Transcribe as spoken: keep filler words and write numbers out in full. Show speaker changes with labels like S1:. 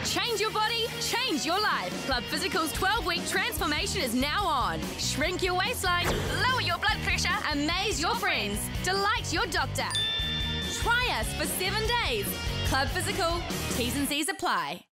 S1: Change your body, change your life. Club Physical's twelve-week transformation is now on. Shrink your waistline, lower your blood pressure, amaze your friends, delight your doctor. Try us for seven days. Club Physical, T's and C's apply.